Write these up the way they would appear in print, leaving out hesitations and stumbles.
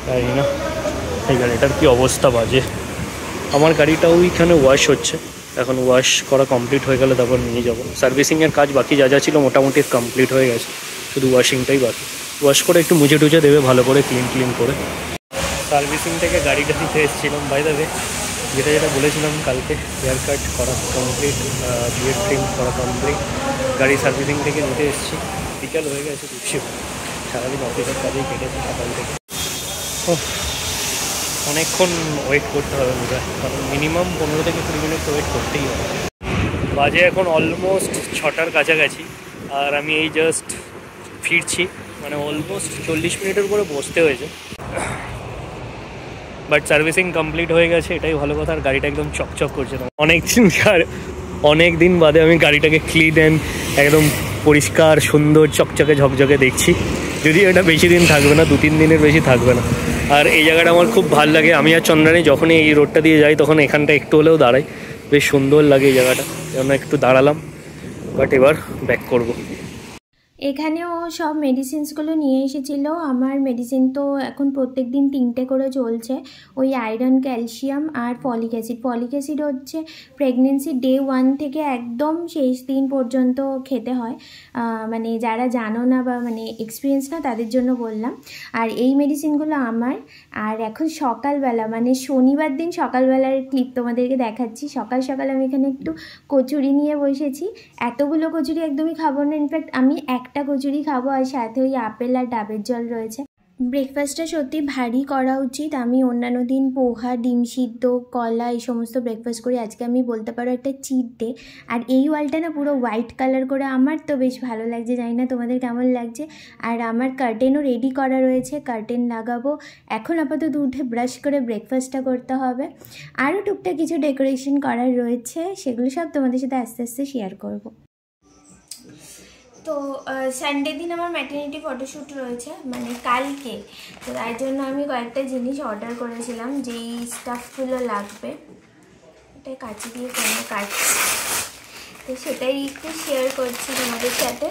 জানি না এই গাড়িটার কী অবস্থা বাজে। আমার গাড়িটাও ওইখানে ওয়াশ হচ্ছে, এখন ওয়াশ করা কমপ্লিট হয়ে গেলে তারপর নিয়ে যাবো। সার্ভিসিংয়ের কাজ বাকি যা যা ছিল মোটামুটি কমপ্লিট হয়ে গেছে, শুধু ওয়াশিংটাই বাকি। ওয়াশ করে একটু মুছে টুচে দেবে ভালো করে, ক্লিন করে। সার্ভিসিং থেকে গাড়িটা নিতে এসেছিলাম, বাই দ্য ওয়ে যেটা বলেছিলাম কালকে, হেয়ার কাট করা কমপ্লিট, বিয়ার ট্রিম করা কমপ্লিট, গাড়ি সার্ভিসিং থেকে নিতে এসেছি। বিকাল হয়ে গেছে, দুপুর সারাদিন অফিসের কাজেই কেটেছে সকাল থেকে। অনেকক্ষণ ওয়েট করতে হবে বোধ হয়, কারণ মিনিমাম 15 থেকে 20 মিনিট ওয়েট করতেই হবে। বাজে এখন অলমোস্ট 6টার কাছাকাছি, আর আমি এই জাস্ট ফিরছি, মানে অলমোস্ট 40 মিনিটের উপরে বসতে হয়েছে। বাট সার্ভিসিং কমপ্লিট হয়ে গেছে, এটাই ভালো কথা। আর গাড়িটা একদম চকচক করছে। অনেক দিন বাদে আমি গাড়িটাকে ক্লিন অ্যান্ড একদম পরিষ্কার সুন্দর চকচকে ঝকঝকে দেখছি। যদিও এটা বেশি দিন থাকবে না, 2-3 দিনের বেশি থাকবে না। আর এই জায়গাটা আমার খুব ভালো লাগে। আমি আর চন্দ্রানী যখনই এই রোডটা দিয়ে যাই তখন এখানটা একটু হলেও দাঁড়াই, বেশ সুন্দর লাগে এই জায়গাটা, যেন একটু দাঁড়ালাম। বাট এবার ব্যাক করবো। এখানেও সব মেডিসিনসগুলো নিয়ে এসেছিলো। আমার মেডিসিন তো এখন প্রত্যেক দিন 3টে করে চলছে, ওই আয়রন, ক্যালসিয়াম আর ফলিক অ্যাসিড। ফলিক অ্যাসিড হচ্ছে প্রেগনেন্সি ডে 1 থেকে একদম শেষ দিন পর্যন্ত খেতে হয়। মানে যারা জানো না বা মানে এক্সপিরিয়েন্স না তাদের জন্য বললাম। আর এই মেডিসিনগুলো আমার। আর এখন সকালবেলা মানে শনিবার দিন সকালবেলার ক্লিপ তোমাদেরকে দেখাচ্ছি। সকাল সকাল আমি এখানে একটু কচুরি নিয়ে বসেছি। এতগুলো কচুরি একদমই খাবো না, ইনফ্যাক্ট আমি একটা কচুরি খাবো, আর সাথে ওই আপেল আর ডাবের জল রয়েছে। ব্রেকফাস্টটা সত্যি ভারী করা উচিত। আমি অন্যান্য দিন পোহা, ডিম সিদ্ধ, কলা এই সমস্ত ব্রেকফাস্ট করি। আজকে আমি বলতে পারো একটা চিট ডে। আর এই ওয়ালটা না পুরো হোয়াইট কালার করে, আমার তো বেশ ভালো লাগছে, জানি না তোমাদের কেমন লাগছে। আর আমার কার্টেনও রেডি করা রয়েছে, কার্টেন লাগাবো। এখন আপাতত উঠে ব্রাশ করে ব্রেকফাস্টটা করতে হবে। আরও টুকটাক কিছু ডেকোরেশন করার রয়েছে, সেগুলো সব তোমাদের সাথে আস্তে আস্তে শেয়ার করবো। তো সানডে দিন আমার ম্যাটারনিটি ফটোশ্যুট রয়েছে, মানে কালকে। তো তার জন্য আমি কয়েকটা জিনিস অর্ডার করেছিলাম, যেই স্টাফগুলো লাগবে। এটা কাঁচি দিয়ে কোনো কাটছি, তো সেটাই একটু শেয়ার করছি তোমাদের সাথে।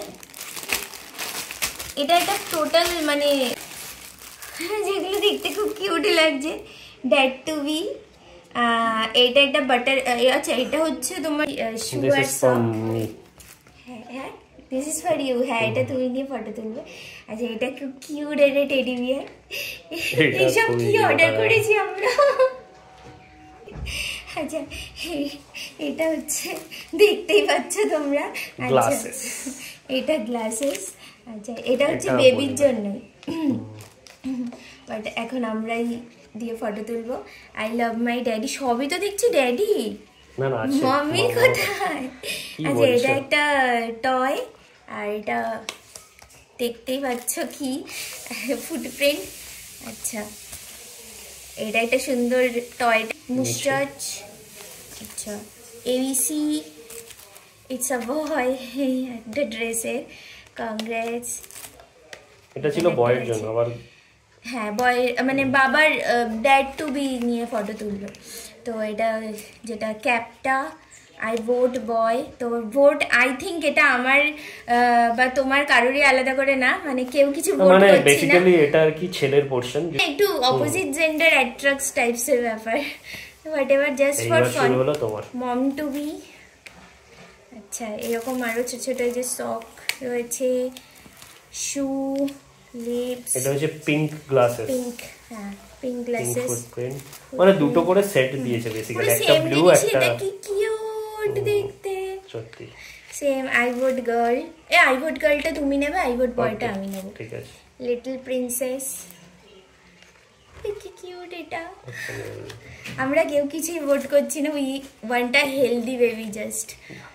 এটা একটা টোটাল মানে যেগুলো দেখতে খুব কিউট লাগছে, ড্যাড টু বি। এটা একটা বাটার, আচ্ছা এটা হচ্ছে তোমার সুগার সফট। হ্যাঁ হ্যাঁ, দিস ইজ ফর ইউ। হ্যাঁ, এটা তুমি নিয়ে ফটো তুলবে। আচ্ছা, এটা খুব কিউট একটা টেডি বিয়ার। এইসব কি অর্ডার করেছি আমরা। আচ্ছা, এটা হচ্ছে দেখতেই পাচ্ছ তোমরা। আচ্ছা, এটা গ্লাসেস। আচ্ছা, এটা হচ্ছে বেবির জন্য, বাট এখন আমরাই দিয়ে ফটো তুলবো। I love my daddy. সবই তো দেখছি ড্যাডি, মাম্মি কোথায়? আচ্ছা, এটা একটা টয়, আর এটা দেখতেই পাচ্ছ কি ফুটপ্রিন্ট। আচ্ছা, এটা একটা সুন্দর টয় মুস্টাচ। আচ্ছা, এবিসি, ইটস আ বয়, একটা ড্রেসের। কংগ্রেটস। এটা ছিল বয়ের জন্য, আবার হ্যাঁ বয় মানে বাবার ড্যাড টু বি নিয়ে ফটো তুললো। তো এটা যেটা ক্যাপটা, আই ভোট বয়। তো ভোট আই থিঙ্ক এটা আমার বা তোমার কারোরই আলাদা করে না, মানে কেউ কিছু ভোট করছে না, বেসিক্যালি এটা আর কি ছেলের পোরশন, একটু অপোজিট জেন্ডার অ্যাট্রাক্টস টাইপস এর ব্যাপার। Whatever, just for fun. Mom to be. আচ্ছা, এরকম আরো ছোট ছোট যে সক রয়েছে, শু, লিপস। এটা হচ্ছে পিঙ্ক গ্লাসেস। পিঙ্ক, হ্যাঁ পিঙ্ক গ্লাসেস, মানে দুটো করে সেট দিয়েছে বেসিক্যালি, একটা ব্লু একটা। এটা কি কিউট দেখতে সত্যি। Same I vote girl. I vote গার্লটা তুমি নেবে, আই ভোট বয়টা আমি নেব। ঠিক আছে। লিটল প্রিন্সেস, কি কিউট এটা। আমরা কেউ কিছুই ভোট করছি না, we want a healthy baby, just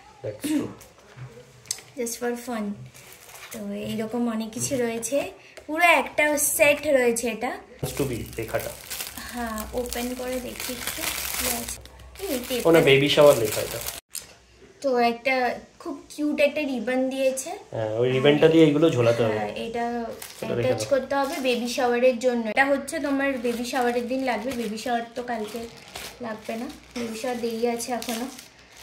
for fun. তো এইরকম অনেক কিছু রয়েছে, পুরো একটা সেট রয়েছে এটা। লেখাটা হ্যাঁ, ওপেন করে দেখি একটু কি আছে। ওনা বেবি শাওয়ার লেখা এটা। তো একটা খুব কিউট একটা রিবন দিয়েছে। হ্যাঁ, ওই রিবনটা দিয়ে এগুলো ঝোলাতে হবে। এটা অ্যাটাচ করতে হবে বেবি শাওয়ারের জন্য। এটা হচ্ছে তোমার বেবি শাওয়ারের দিন লাগবে, বেবি শাওয়ার তো কালকে লাগবে না, বেবি শাওয়ার দেরি আছে এখনো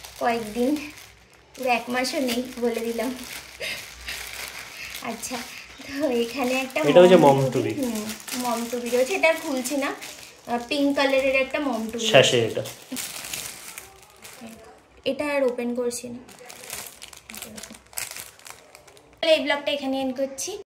কয়েকদিন, পুরো 1 মাসও নেই বলে দিলাম। আচ্ছা, তো এখানে একটা এটা হচ্ছে মম টুবি। মম টুবি রয়েছে, এটা খুলছি না, পিঙ্ক কালারের একটা মম টুবি শ্যাশে এটা। এটা আর ওপেন করছি না। এই ব্লগটা এখানে এন্ড করছি।